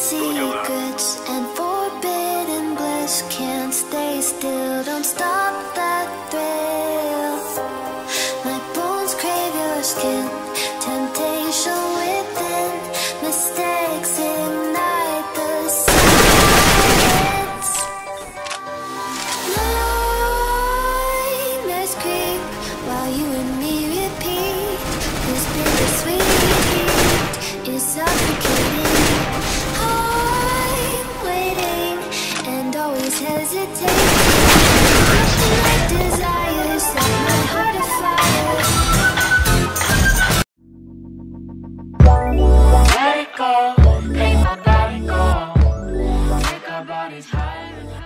secrets and forbidden bliss. Can't stay still, don't stop that thrill. My bones crave your skin, temptation within. Mistakes ignite the silence. Nightmares creep while you and me repeat. This bittersweet heat is suffocating. I'm waiting and always hesitating. Nothing like desire set my heart afire. Let it go, make my body go. Make our bodies higher and higher.